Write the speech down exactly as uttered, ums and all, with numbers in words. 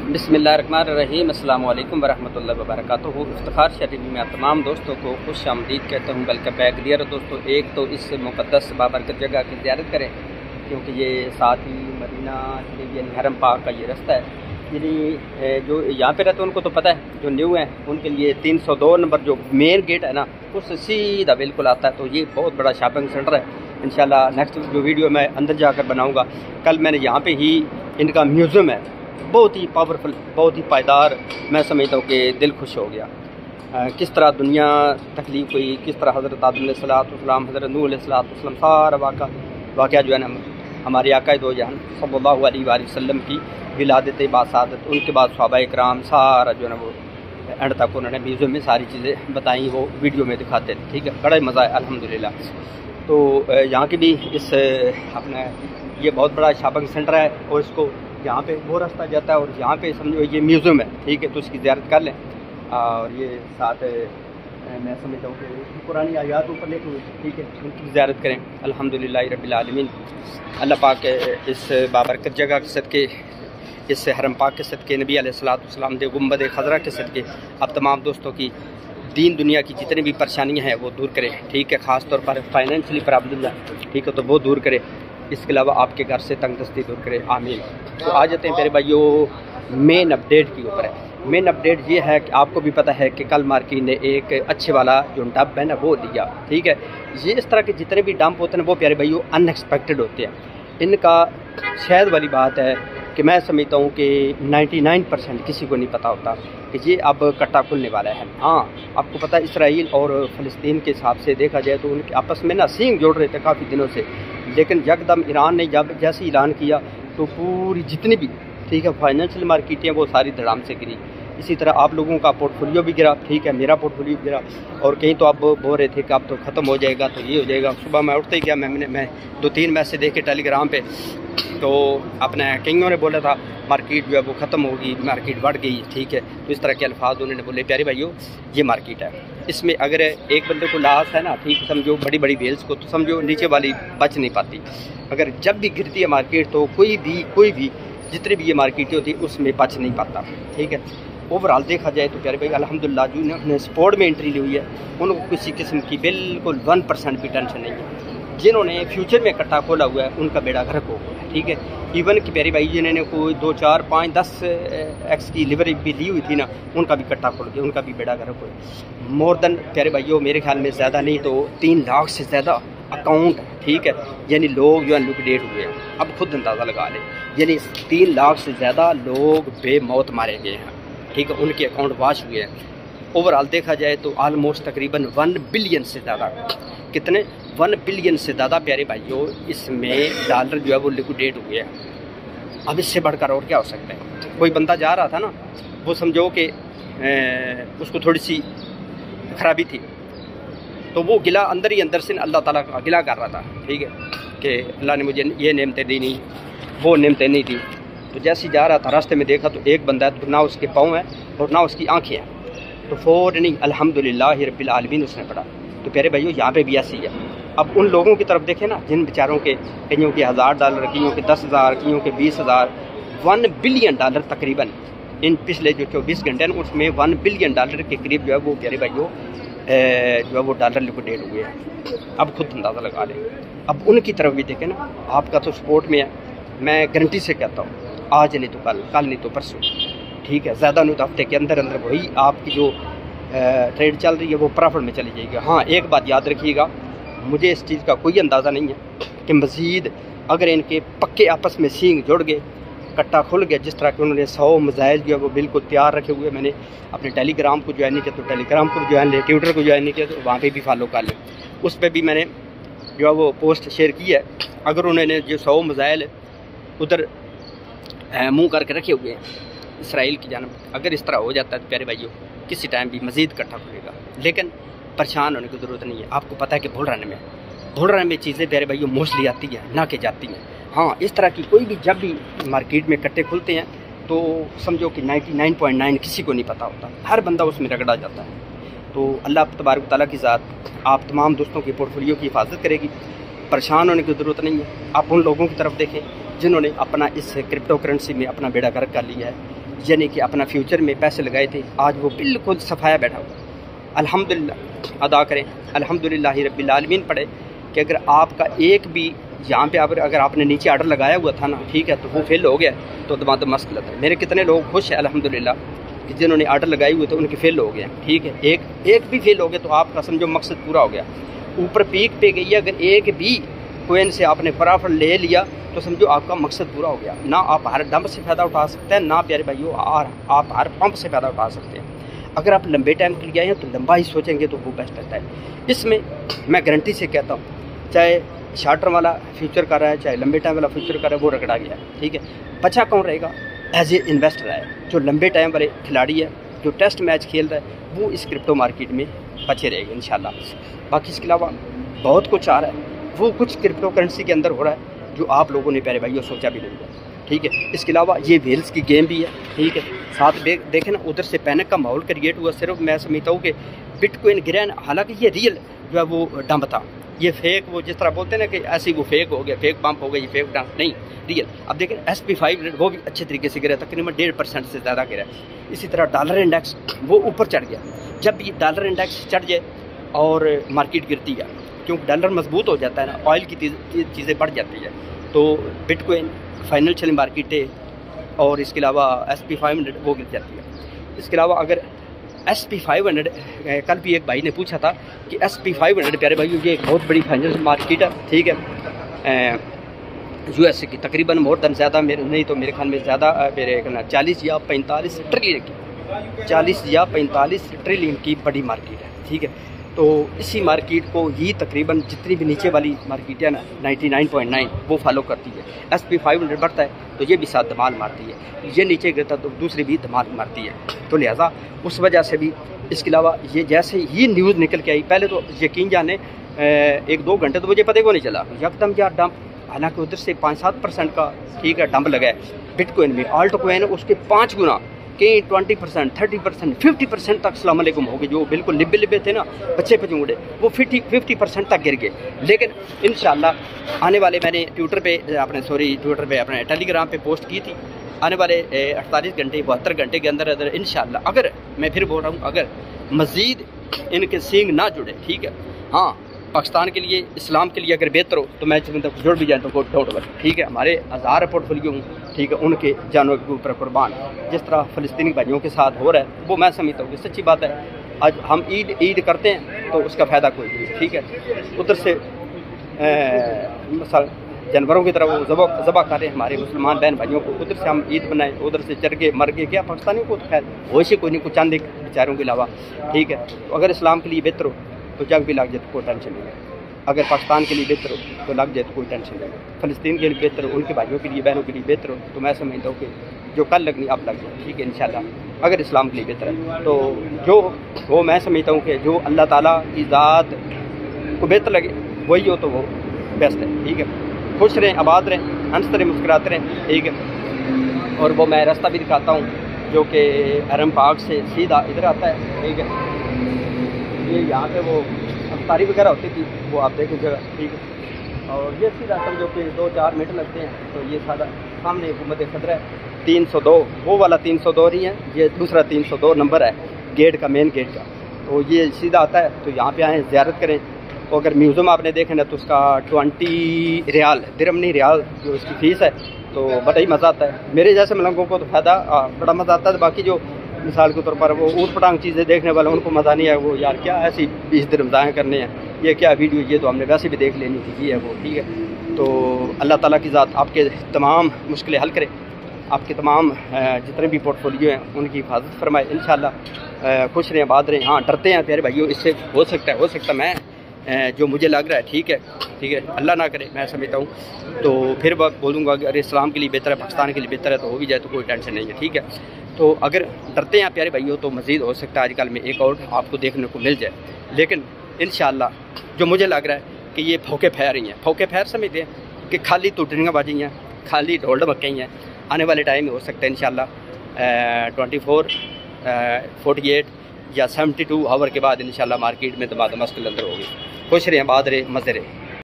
बिस्मिल्लाहिर्रहमानिर्रहीम। अस्सलाम वालेकुम वरहमतुल्लाहि वबरकातुहू। इफ्तिखार शरीफ में तमाम दोस्तों को खुश आमदीद कहता हूँ, बल्कि बैकलियर दोस्तों, एक तो इस मुक़द्दस बाबरकत जगह की ज़ियारत करें, क्योंकि ये साथ ही मदीना शरीफ यानी हरम पाक का ये रास्ता है। यानी जो यहाँ पे रहते हैं उनको तो पता है, जो न्यू हैं उनके लिए तीन सौ दो नंबर जो मेन गेट है ना, उससे सीधा बिल्कुल आता है। तो ये बहुत बड़ा शॉपिंग सेंटर है। इंशाल्लाह नेक्स्ट जो वीडियो मैं अंदर जाकर बनाऊँगा। कल मैंने यहाँ पर ही इनका म्यूज़ियम है, बहुत ही पावरफुल, बहुत ही पायदार। मैं समझता हूँ कि दिल खुश हो गया। आ, किस तरह दुनिया तकलीफ हुई, किस तरह हज़रत आदम अलैहिस्सलाम, हज़रत नूह अलैहिस्सलाम, सारा वाक़ा वाक़या जो है ना हमारे आका दो जहान सल्लल्लाहु अलैहि वसल्लम की विलादत बासादत, उनके बाद सहाबा इकराम, सारा जो है ना वो एंड तक उन्होंने म्यूज़ियम में सारी चीज़ें बताई, वो वीडियो में दिखाते हैं। ठीक है, बड़ा ही मज़ा है अल्हम्दुलिल्लाह। तो यहाँ की भी इस अपने ये बहुत बड़ा शॉपिंग सेंटर है, और इसको यहाँ पे वो रास्ता जाता है और यहाँ पे समझो ये म्यूज़ियम है। ठीक है, तो उसकी ज़ियारत कर लें। और ये साथ मैं समझता हूँ कि पुरानी आयात ऊपर लेके हुई, ठीक है, उनकी ज़ियारत करें। अल्हम्दुलिल्लाह रब्बिल आलमीन। अल्लाह पाक इस बाबरकत जगह के सदके, इस हरम पाक के सदके, नबी अलैहिस्सलातु वस्सलाम दे गुंबद खज़रा के सदके अब तमाम दोस्तों की दीन दुनिया की जितनी भी परेशानियाँ हैं वो दूर करें। ठीक है, ख़ास तौर पर फाइनेंशियली प्रॉब्लम है, ठीक है, तो वो दूर करें। इसके अलावा आपके घर से तंगदस्ती दूर करे, आमीन। तो आ जाते हैं मेरे भाइयों मेन अपडेट के ऊपर है। मेन अपडेट ये है कि आपको भी पता है कि कल मार्केट ने एक अच्छे वाला जो डंप है ना वो दिया। ठीक है, ये इस तरह के जितने भी डंप होते हैं वो प्यारे भाइयों अनएक्सपेक्टेड होते हैं। इनका शायद वाली बात है कि मैं समझता हूँ कि निन्यानवे परसेंट किसी को नहीं पता होता कि ये अब कट्टा खुलने वाला है। हाँ, आपको पता है इसराइल और फ़लस्तीन के हिसाब से देखा जाए तो उनके आपस में ना सींग जोड़ रहे थे काफ़ी दिनों से, लेकिन यकदम ईरान ने जब जैसे ऐलान किया तो पूरी जितनी भी ठीक है फाइनेंशियल मार्केटें वो सारी धड़ाम से गिरी। इसी तरह आप लोगों का पोर्टफोलियो भी गिरा, ठीक है, मेरा पोर्टफोलियो भी गिरा। और कहीं तो आप बोल रहे थे कि अब तो ख़त्म हो जाएगा, तो ये हो जाएगा। सुबह मैं उठते ही गया, मैंने मैं दो तीन मैसेज देखे टेलीग्राम पे, तो अपने कईयों ने बोला था मार्केट जो है वो ख़त्म होगी, मार्केट बढ़ गई। ठीक है, तो इस तरह के अल्फाज उन्होंने बोले। प्यारे भाइयों, ये मार्केट है, इसमें अगर एक बंदे को लॉस है ना, ठीक समझो बड़ी बड़ी वेल्स को, तो समझो नीचे वाली बच नहीं पाती। अगर जब भी गिरती है मार्केट तो कोई भी कोई भी जितनी भी ये मार्केटें होती है उसमें बच नहीं पाता। ठीक है, ओवरऑल देखा जाए तो प्यारे भाई अल्हम्दुलिल्लाह जो उन्होंने स्पोर्ट में एंट्री ली हुई है उनको किसी किस्म की बिल्कुल वन परसेंट भी टेंशन नहीं है। जिन्होंने फ्यूचर में कट्टा खोला हुआ है उनका बेड़ा गर्क हो गया है। ठीक है, इवन कि प्यारे भाई जिन्होंने कोई दो चार पाँच दस एक्स की लिवरेज भी ली हुई थी ना, उनका भी कट्टा खोल गया, उनका भी बेड़ा गर्क हो। मोर देन प्यारे भाइयों मेरे ख्याल में ज़्यादा नहीं तो तीन लाख से ज़्यादा अकाउंट, ठीक है, यानी लोग जो है लिक्विडेट हुए हैं। अब खुद अंदाज़ा लगा लें, यानी तीन लाख से ज़्यादा लोग बेमौत मारे गए हैं। ठीक है, उनके अकाउंट वाश हुए हैं। ओवरऑल देखा जाए तो आलमोस्ट तकरीबन वन बिलियन से ज़्यादा, कितने वन बिलियन से ज़्यादा प्यारे भाइयों इसमें डॉलर जो है वो लिक्विडेट हुए हैं। अब इससे बढ़कर और क्या हो सकता है। कोई बंदा जा रहा था ना, वो समझो कि उसको थोड़ी सी खराबी थी, तो वो गिला अंदर ही अंदर से अल्लाह ताला का गिला कर रहा था। ठीक है, कि अल्लाह ने मुझे ये नेमतें दी नहीं, वो नेमतें नहीं दी। तो जैसे ही जा रहा था रास्ते में देखा तो एक बंदा है, तो ना उसके पाँव हैं और ना उसकी आँखें हैं, तो फ़ौरन नहीं अल्हम्दुलिल्लाह रब्बिल आलमीन उसने पढ़ा। तो प्यारे भाइयों यहाँ पे भी ऐसी है। अब उन लोगों की तरफ देखें ना जिन बेचारों के कईयों के हज़ार डॉलर, कईयों के दस हज़ार, कईयों के बीस हज़ार, वन बिलियन डॉलर तकरीबन इन पिछले जो चौबीस घंटे हैं उसमें वन बिलियन डॉलर के करीब जो है वो प्यारे भाइयों जो है वो डॉलर लिक्विडेट हुए हैं। अब खुद अंदाज़ा लगा लें। अब उनकी तरफ भी देखें ना, आपका तो सपोर्ट में है, मैं गारंटी से कहता हूँ आज नहीं तो कल, कल नहीं तो परसों, ठीक है, ज़्यादा नहीं तो हफ्ते के अंदर अंदर वही आपकी जो ट्रेड चल रही है वो प्रॉफिट में चली जाएगी। हाँ, एक बात याद रखिएगा, मुझे इस चीज़ का कोई अंदाज़ा नहीं है कि मज़ीद अगर इनके पक्के आपस में सींग जुड़ गए, कट्टा खुल गया, जिस तरह के उन्होंने सौ मज़ाइल जो है वो बिल्कुल तैयार रखे हुए। मैंने अपने टेलीग्राम को ज्वाइन नहीं किया तो टेलीग्राम को ज्वाइन ले, ट्विटर को ज्वाइन नहीं किया तो वहाँ पर भी फॉलो कर लें, उस पर भी मैंने जो है वो पोस्ट शेयर की है। अगर उन्होंने जो सौ मज़ाइल उधर मुँह करके रखे हुए हैं इसराइल की जानब, अगर इस तरह हो जाता है तो प्यारे भाइयों किसी टाइम भी मज़ीद इकट्ठा खुलेगा। लेकिन परेशान होने की ज़रूरत नहीं है। आपको पता है कि भूल रहने में भूल रहने में चीज़ें प्यारे भाइयों मोस्टली आती हैं ना कि जाती हैं। हाँ, इस तरह की कोई भी जब भी मार्केट में कट्टे खुलते हैं तो समझो कि निन्यानवे पॉइंट नौ किसी को नहीं पता होता, हर बंदा उसमें रगड़ा जाता है। तो अल्लाह तबारक तआला की ज़ात आप तमाम दोस्तों के पोर्टफोलियो की हिफाजत करेगी। परेशान होने की ज़रूरत नहीं है। आप उन लोगों की तरफ देखें जिन्होंने अपना इस क्रिप्टो करेंसी में अपना बेड़ा गर्क कर लिया है। یعنی کہ اپنا فیوچر میں پیسے لگائے تھے، آج وہ بالکل صفایا بیٹھا ہوا۔ الحمدللہ ادا کریں، الحمدللہ رب العالمین پڑھے کہ اگر آپ کا ایک بھی یہاں پہ اگر آپ نے نیچے آرڈر لگایا ہوا تھا نا، ٹھیک ہے، تو وہ فیل ہو گیا تو دماغ مسئلہ تھا۔ میرے کتنے لوگ خوش ہیں الحمدللہ کہ جنہوں نے آرڈر لگائے ہوئے تھے ان کے فیل ہو گئے، ٹھیک ہے، ایک ایک بھی فیل ہو گیا تو آپ کا سمجھو مقصد پورا ہو گیا۔ اوپر پیک پہ گئی ہے، اگر ایک بھی کوئن سے آپ نے فٹافٹ لے لیا تو سمجھو آپ کا مقصد پورا ہو گیا۔ نہ آپ ہر ڈمپ سے فائدہ اٹھا سکتے ہیں، نہ پیارے بھائیو آپ ہر پمپ سے فائدہ اٹھا سکتے ہیں۔ اگر آپ لمبے ٹائم کے لیے آئے ہیں تو لمبا ہی سوچیں گے تو وہ بیسٹ رہتا ہے۔ اس میں میں گارنٹی سے کہتا ہوں، چاہے شارٹ ٹرم والا فیوچر کر رہا ہے، چاہے لمبے ٹائم والا فیوچر کر رہا ہے، وہ رگڑا گیا ہے، ٹھیک ہے۔ بچا کون رہے گا؟ ایز اے انویسٹر ہے، جو لمبے ٹائم والے کھلاڑی ہے، جو ٹیسٹ میچ کھیل رہا ہے، وہ اس کرپٹو مارکیٹ میں بچے رہے گا انشاءاللہ۔ باقی اس کے علاوہ بہت کچھ آ رہا ہے، وہ کچھ کرپٹو کرنسی کے اندر ہو رہا ہے جو آپ لوگوں نے پیارے بھائیوں سوچا بھی نہیں ہے، ٹھیک ہے۔ اس کے علاوہ یہ ویلز کی گیم بھی ہے، ٹھیک ہے۔ ساتھ دیکھیں نا ادھر سے پینک کا ماحول کریٹ ہوا، صرف میں سمجھتا ہوں کہ بٹ کوئن گرا نا، حالانکہ یہ ریئل جو ہے وہ ڈمپ تھا، یہ فیک، وہ جس طرح بولتے ہیں نا کہ ایسی وہ فیک ہو گیا، فیک پمپ ہو گیا، یہ فیک ڈمپ نہیں، ریئل۔ اب دیکھیں ایس پی فائیو ہنڈریڈ وہ بھی اچھے طریقے سے گرا، تقریباً ڈیڑھ پرسینٹ سے زیادہ گرا۔ اسی طرح ڈالر انڈیکس وہ اوپر چڑھ گیا۔ جب یہ ڈالر انڈیکس چڑھ جائے اور مارکیٹ گرتی ہے، کیونکہ ڈالر مضبوط ہو جاتا ہے نا، آئل کی چیزیں بڑھ جاتی ہے، تو بٹ کوئن فائنینشیل مارکیٹیں اور اس کے علاوہ ایس پی فائیو ہنڈریڈ وہ گر جاتی ہے۔ اس کے علاوہ اگر ایس پی فائیو ہنڈریڈ، کل بھی ایک بھائی نے پوچھا تھا کہ ایس پی فائیو ہنڈریڈ پیارے بھائی یہ ایک بہت بڑی فائنینشیل مارکیٹ ہے، ٹھیک ہے، یو ایس اے کی، تقریباً مور دن زیادہ میرے نہیں تو میرے خیال میں زیادہ میرے چالیس یا پینتالیس ٹریلین کی چالیس یا پینتالیس ٹریلین کی بڑی مارکیٹ ہے، ٹھیک ہے۔ تو اسی مارکیٹ کو ہی تقریباً جتنی بھی نیچے والی مارکیٹ ہے نا نائنٹی نائن پوائنٹ نائن وہ فالو کرتی ہے۔ ایس پی فائیو ہنڈریڈ بڑھتا ہے تو یہ بھی ساتھ دھمال مارتی ہے، یہ نیچے گرتا تو دوسری بھی دھمال مارتی ہے، تو لہٰذا اس وجہ سے بھی۔ اس کے علاوہ یہ جیسے ہی نیوز نکل کے آئی، پہلے تو یقین جانے ایک دو گھنٹے تو مجھے پتہ کو نہیں چلا، یکدم کیا ڈمپ، حالانکہ ادھر سے پانچ سات پرسینٹ کا ٹھیک ہے ڈمپ لگا ہے بٹ کوئن میں، آلٹ کوئن اس کے پانچ گنا، کہیں twenty percent thirty percent fifty percent تک السلام علیکم ہو گئے، جو بالکل لبے لبے تھے نا بچے پچونگڑے وہ ففٹی ففٹی پرسینٹ تک گر گئے۔ لیکن انشاءاللہ آنے والے، میں نے ٹویٹر پہ اپنے سوری ٹویٹر پہ اپنے ٹیلی گرام پہ پوسٹ کی تھی، آنے والے اڑتالیس گھنٹے بہتر گھنٹے کے اندر اندر انشاءاللہ، اگر میں پھر بول رہا ہوں اگر مزید ان کے سینگ نہ جڑے، ٹھیک ہے، ہاں پاکستان کے لیے، اسلام کے لیے اگر بہتر ہو تو میں چاہتا ہوں جڑ بھی جائیں تو ڈونٹ ورک، ٹھیک ہے۔ ہمارے ہزار پورٹ فولیو ہوں، ٹھیک ہے، ان کے جانوں کے اوپر قربان، جس طرح فلسطینی بھائیوں کے ساتھ ہو رہا ہے وہ میں سمجھتا ہوں کہ سچی بات ہے۔ آج ہم عید عید کرتے ہیں تو اس کا فائدہ کوئی نہیں، ٹھیک ہے۔ ادھر سے مثلا جانوروں کی طرح وہ ذبح ذبح کر رہے ہیں ہمارے مسلمان بہن بھائیوں کو، ادھر سے ہم عید بنائیں، ادھر سے چر گئے مر گئے، کیا پاکستانیوں کو تو خیر ویسے کوئی نہیں، کوئی چند ایک بیچاروں کے علاوہ، ٹھیک ہے۔ تو اگر اسلام کے لیے بہتر ہو تو جنگ بھی لگ جائے تو کوئی ٹینشن نہیں ہے، اگر پاکستان کے لیے بہتر ہو تو لگ جائے تو کوئی ٹینشن نہیں ہے، فلسطین کے لیے بہتر ہو، ان کے بھائیوں کے لیے بہنوں کے لیے بہتر ہو تو میں سمجھتا ہوں کہ جو کل لگنی اب لگ جائے، ٹھیک ہے انشاءاللہ، اگر اسلام کے لیے بہتر ہے تو جو وہ میں سمجھتا ہوں کہ جو اللہ تعالیٰ کی ذات کو بہتر لگے وہی ہو تو وہ بیسٹ ہے، ٹھیک ہے۔ خوش رہیں، آباد رہیں، ہنستے رہیں، مسکراتے رہیں، ٹھیک ہے۔ اور وہ میں راستہ بھی دکھاتا ہوں جو کہ حرم پاک سے سیدھا ادھر آتا ہے، ٹھیک ہے۔ یہ یہاں پہ وہ افطاری وغیرہ ہوتی تھی، وہ آپ دیکھیں جگہ، ٹھیک ہے۔ اور یہ سیدھا سمجھو کہ دو چار منٹ لگتے ہیں، تو یہ سادہ سامنے حکومت خطرہ ہے، تین سو دو وہ والا تین سو دو نہیں ہے، یہ دوسرا تین سو دو نمبر ہے گیٹ کا، مین گیٹ کا، تو یہ سیدھا آتا ہے، تو یہاں پہ آئیں زیارت کریں۔ تو اگر میوزیم آپ نے دیکھا نا تو اس کا ٹوینٹی ریال درہم نہیں ریال جو اس کی فیس ہے، تو بڑا ہی مزہ آتا ہے، میرے جیسے ملنگوں کو تو فائدہ بڑا مزہ آتا ہے۔ باقی جو مثال کے طور پر وہ اوٹ پٹانگ چیزیں دیکھنے والے ان کو مزہ نہیں ہے، وہ یار کیا ایسی بیس درہم ضائع کرنے ہیں، یہ کیا ویڈیو، یہ تو ہم نے ویسے بھی دیکھ لینی تھی، یہ ہے وہ، ٹھیک ہے۔ تو اللہ تعالیٰ کی ذات آپ کے تمام مشکلیں حل کرے، آپ کے تمام جتنے بھی پورٹ فولیو ہیں ان کی حفاظت فرمائے انشاءاللہ۔ خوش رہیں، آباد رہیں، ہاں ڈرتے ہیں پیارے بھائیوں، اس سے ہو سکتا ہے ہو سکتا میں جو مجھے لگ رہا ہے، ٹھیک ہے ٹھیک ہے، اللہ نہ کرے، میں سمجھتا ہوں تو پھر بات بولوں گا اگر اسلام کے لیے بہتر ہے، پاکستان کے لیے بہتر ہے تو ہو بھی جائے تو کوئی ٹینشن نہیں ہے، ٹھیک ہے۔ تو اگر ڈرتے ہیں پیارے بھائیوں تو مزید ہو سکتا ہے آج کل میں ایک اور آپ کو دیکھنے کو مل جائے، لیکن انشاءاللہ جو مجھے لگ رہا ہے کہ یہ پھوکے پھیر رہی ہیں، پھوکے پھیر سمجھتے ہیں کہ خالی ٹوٹنیاں باجی ہیں، خالی ڈھول ڈمکیں ہیں، آنے والے ٹائم میں ہو سکتا ہے انشاءاللہ ٹوئنٹی فور فورٹی ایٹ یا سیونٹی ٹو آور کے بعد انشاءاللہ مارکیٹ میں دمادم مسکل اندر ہوگی۔ خوش رہیں، آباد رہیں، مزے رہیں۔